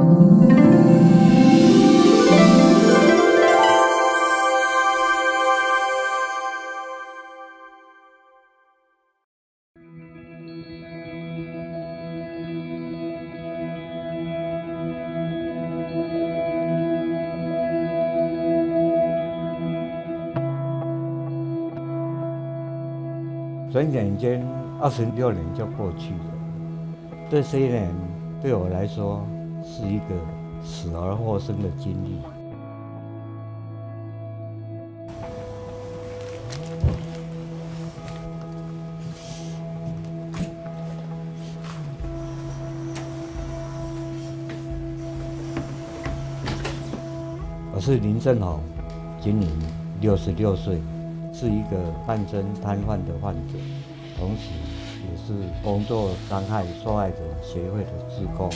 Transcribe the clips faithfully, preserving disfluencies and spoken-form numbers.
转眼间，二十六年就过去了。这些年对我来说是一个死而复生的经历。我是林正宏，今年六十六岁。是一个半身瘫痪的患者，同时也是工作伤害受害者协会的志工。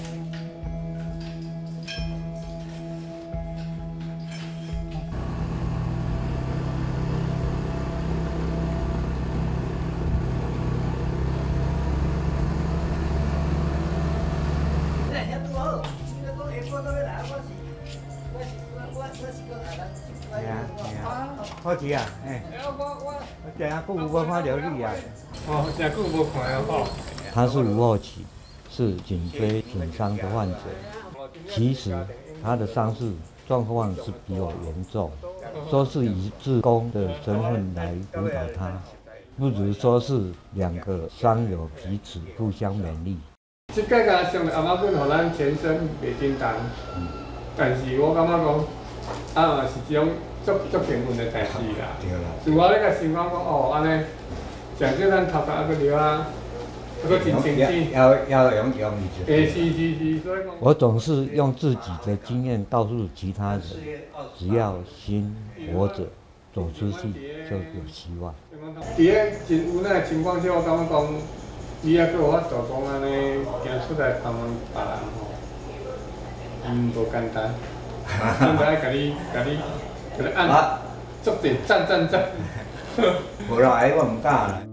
好奇啊，哎，我真啊久无看到你啊。 哦，真久无看到哦。 他是吴厚奇，是颈椎损伤的患者。其实他的伤势状况是比我严重，说是以志工的身份来辅导他，不如说是两个伤友彼此互相勉励。 即届甲上阿妈本，互咱全身袂真重，嗯、但是我感觉讲，啊是一种。足足平稳的代志啦，自我咧甲想讲讲哦，安尼，上少咱头壳还佫了啊，还佫真清醒。 要要用用一诶，是是是，所以讲。 我总是用自己的经验告诉其他人，只要心活着，走出去就有希望。 伫个真无奈的情况下，我感觉讲，你还佫有法度讲安尼行出来帮忙别人吼，嗯，无简单，真着爱甲你甲你。可能按足者赞赞赞， 无来我唔敢啦。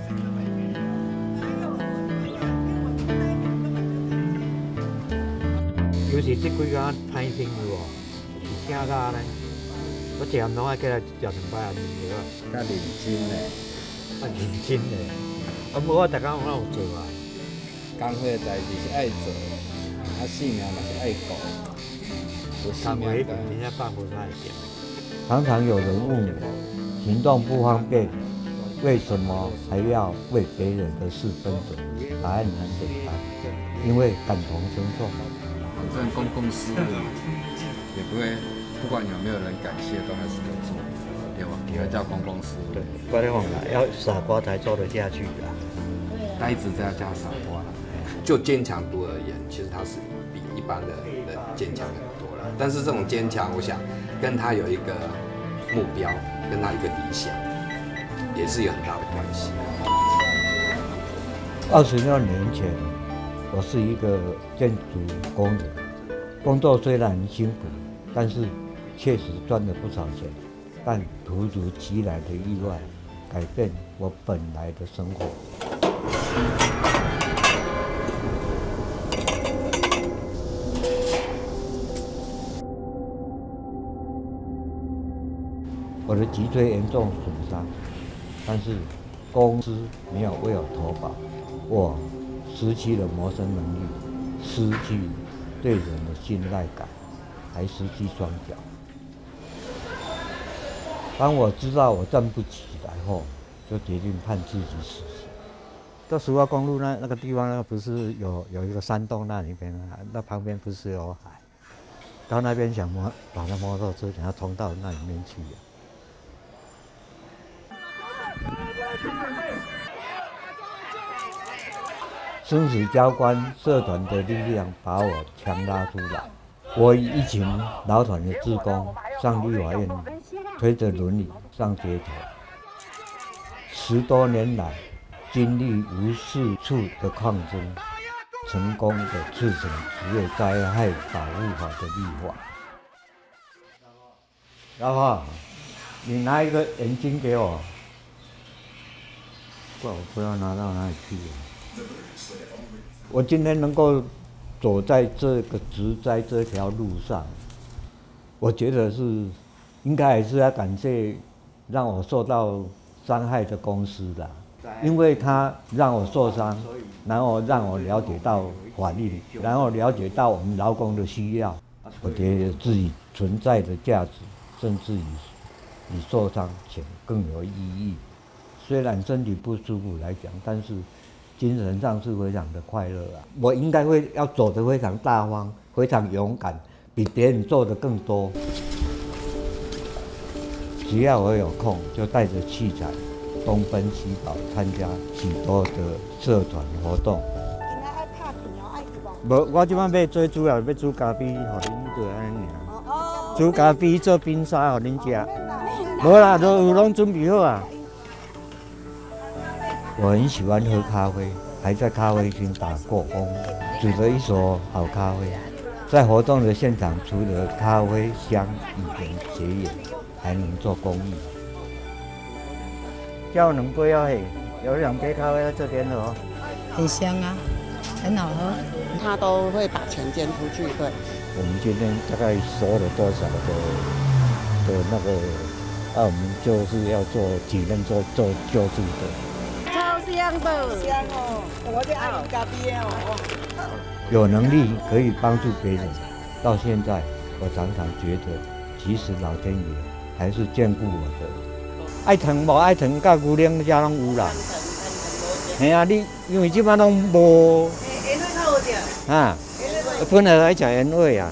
尤其这几工歹天有哦，是正早咧，我食唔拢爱过来食两摆安尼药啊。较认真嘞，较认真嘞，啊无我逐工有哪有做啊？ 工课代志是爱做，啊性命嘛是爱顾。 工课一定真正办不太掂。常常有人问我，行动不方便，为什么还要为别人的事奔走？答案很简单，因为感同身受。 反正公共事务也不会，不管有没有人感谢，都还是得做，对吧？也叫公共事务。 对，不然啦，要傻瓜才做得下去的。 他一直在叫傻瓜。就坚强度而言，其实他是比一般的人坚强很多了。但是这种坚强，我想跟他有一个目标，跟他一个理想，也是有很大的关系。 二十六年前，我是一个建筑工人，工作虽然辛苦，但是确实赚了不少钱。但突如其来的意外，改变我本来的生活。我的脊椎严重损伤，但是公司没有为我投保，我失去了谋生能力，失去对人的信赖感，还失去双脚。当我知道我站不起来后，就决定判自己死刑。到苏澳公路那那个地方，那不是有有一个山洞那里边啊，那旁边不是有海，到那边想摩把那摩托车想要冲到那里面去啊。生死交关社团的力量把我强拉出来，我与一群劳团的志工上立法院，推着轮椅上街头。十多年来，经历无数处的抗争，成功的促成职业灾害保护法的立法。老婆，你拿一个眼睛给我。怪我不知道拿到哪里去了。我今天能够走在这个植栽这条路上，我觉得是应该还是要感谢让我受到伤害的公司的，因为他让我受伤，然后让我了解到法律，然后了解到我们劳工的需要，我觉得自己存在的价值，甚至于比受伤前更有意义。虽然身体不舒服来讲，但是精神上是非常的快乐啊！我应该会要走得非常大方，非常勇敢，比别人做的更多。只要我有空，就带着器材东奔西跑，参加许多的社团活动。无，我即摆要做主要要煮咖啡，互恁做安尼尔。煮咖啡做冰沙，互恁食。无啦，都有拢准备好啊。我很喜欢喝咖啡，还在咖啡厅打过工，煮了一手好咖啡。在活动的现场，除了咖啡香与人结缘，还能做公益。叫两杯啊嘿，有两杯咖啡在这边哦。 很香啊，很好喝。 他都会把钱捐出去，对。 我们今天大概收了多少的的那个？啊，我们就是要做体验做做救助的。 超香的，香哦！我最爱喝咖啡哦。 有能力可以帮助别人，到现在我常常觉得，其实老天爷还是眷顾我的。爱糖无爱糖，甲牛奶遮拢有啦。嘿啊，你因为即摆拢无。烟味较好食。啊，本来来食烟味啊。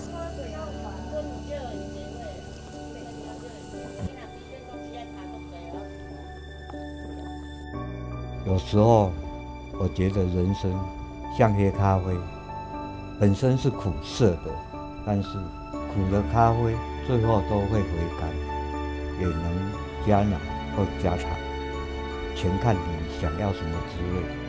有时候，我觉得人生像黑咖啡，本身是苦涩的，但是苦的咖啡最后都会回甘，也能加奶或加糖，全看你想要什么滋味。